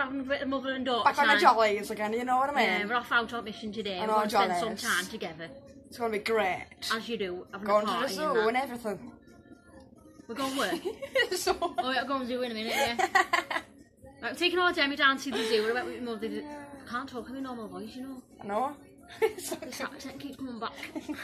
having a bit of mother and daughter Back time. on the jollies again, you know what I mean? Yeah, we're off out on mission today. On We're our going to spend jollies. some time together. It's going to be great. As you do, having Going a to the party zoo and everything. We're going where? So... Oh, yeah, we're going to the zoo in a minute, yeah. Right, we're taking our Demi down to the zoo. We're about with my mother. I can't talk in my normal voice, you know. I know. This accent keeps coming back.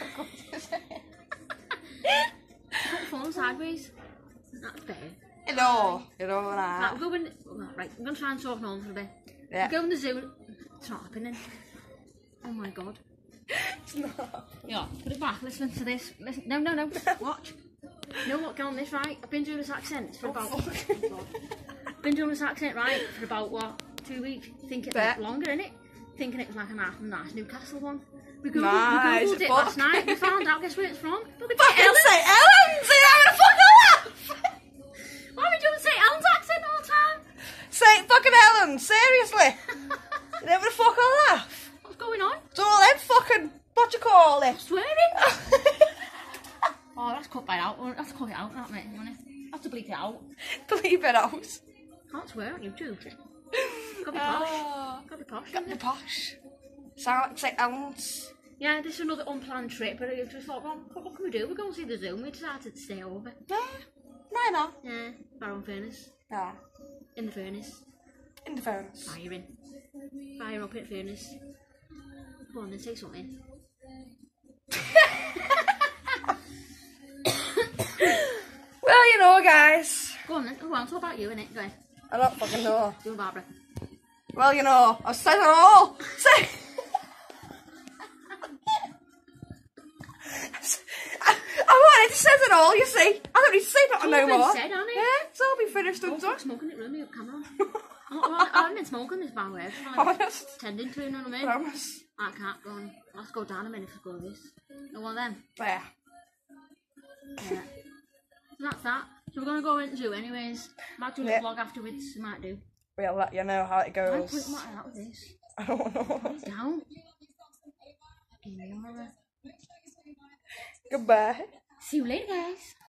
Put the phone sideways. That's better. Hello. Hello, Right, we're going... Right, I'm going to try and talk normal for a bit. Yeah. We're going to the zoo. It's not happening. Oh my god. It's not. Yeah, put it back. Listen to this. Listen. No, no, no. Watch. You know what? Get on this, right? I've been doing this accent for about... been doing this accent, right, for about, what, 2 weeks? Think it was longer, innit? Thinking it was like a nice Newcastle one. We googled it last night. We found out, guess where it's from? Look at Fucking say Ellen! Say having a fucking laugh! Why are we doing St. Ellen's accent all the time? Say fucking Ellen, seriously! You having a fucking laugh? What's going on? It's all them fucking, what you call it? Swearing? Oh, let's cut that out. We'll have to cut it out, don't we? Have to bleep it out. Bleep it out. Can't swear on YouTube. Gotta be posh. Gotta be posh. Gotta be posh. Sound like St. Ellen's. Yeah, this is another unplanned trip, but I just thought, well, what can we do? We're going to see the zoo and we decided to stay over. Yeah. No. Yeah, our own furnace. Yeah. In the furnace. In the furnace. Firing. Fire up in the furnace. Come on then, say something. Well, you know, guys. Go on then. Oh, well, it's all about you, innit? Go on. I don't fucking know. You and Barbara. Well, you know, I've said it all. Say. I wanted to say it all, you see. I don't need to say that no more. Said, hasn't it? Yeah, it's all been finished and Don't done. stop smoking it, really, up camera. I haven't been smoking this bad way. Honest. Tending to, you know what I mean? Promise. I can't go on. Let's go down a minute for this. No one then. Yeah. Yeah. So that's that. So we're going to go into zoo anyways. Might do a vlog afterwards. Might do. We'll let you know how it Why goes. put like that with this? I don't know. Put it down. Goodbye. See you later, guys.